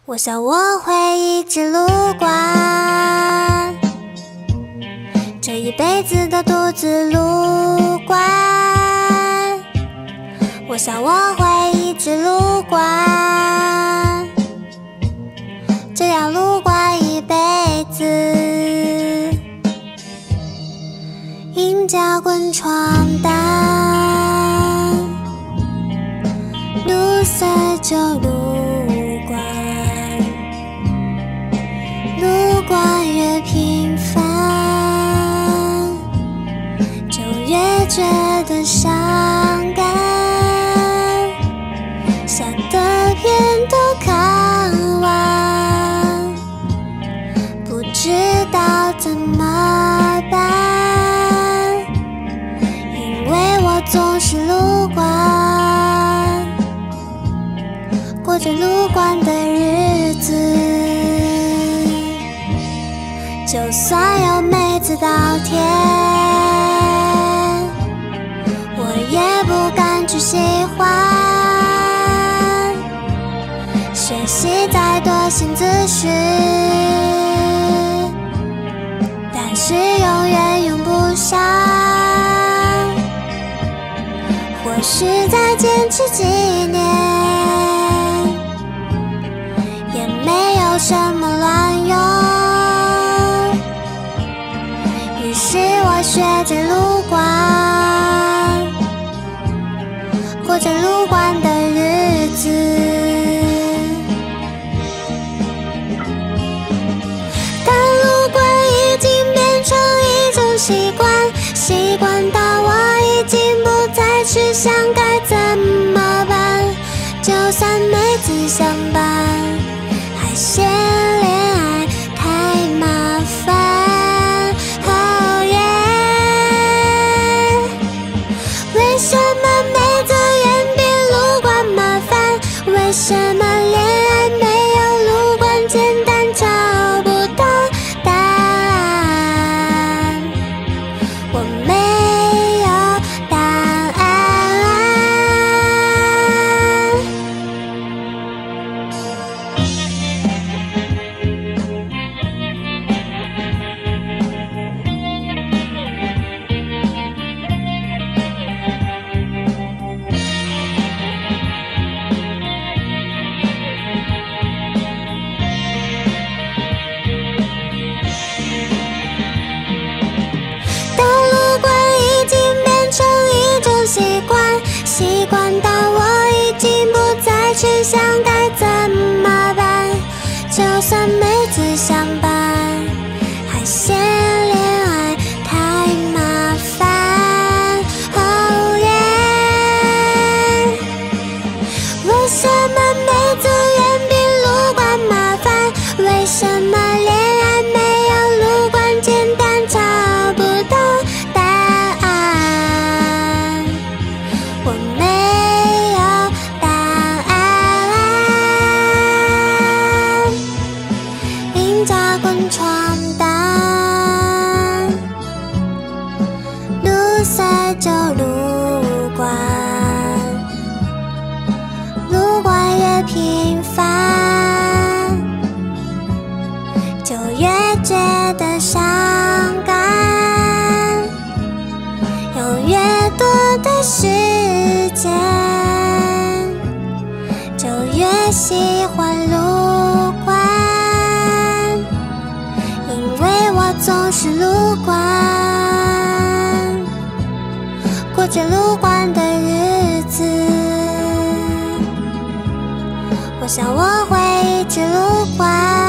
我想我会一直路过，这一辈子都独自路过。我想我会一直路过，这样路过一辈子。迎着滚床单，路色就路过，路过越频繁，就越觉得伤感。下的片都看完，不知道怎么办，因为我总是路过，过着路过的日子。就算有妹子倒贴，我也不敢去喜欢。学习再多新姿势，但是永远用不上。或许再坚持几年，也没有什么卵用。于是我学着路过，过着路过的日子。但路过已经变成一种习惯，习惯到我已经不再去想该怎么办。就算妹子相伴，还嫌恋爱太麻烦。Oh yeah， 为什么妹子远比路过麻烦？为什么恋爱没有路过简单？找不到答案，我没有答案。但路过已经变成一种习惯，习惯到我已经不再去想该怎么办。就算妹子相伴，还嫌恋爱太麻烦。Oh yeah， 为什么妹子远比路过麻烦？为什么恋爱没有路过简单？找不到答案，我没有答案。迎着滚床单，路色就路过，路过越频繁，就越觉得伤感。有越多的时间，就越喜欢路过，因为我总是路过，过着路过的日子。我想我会一直路过。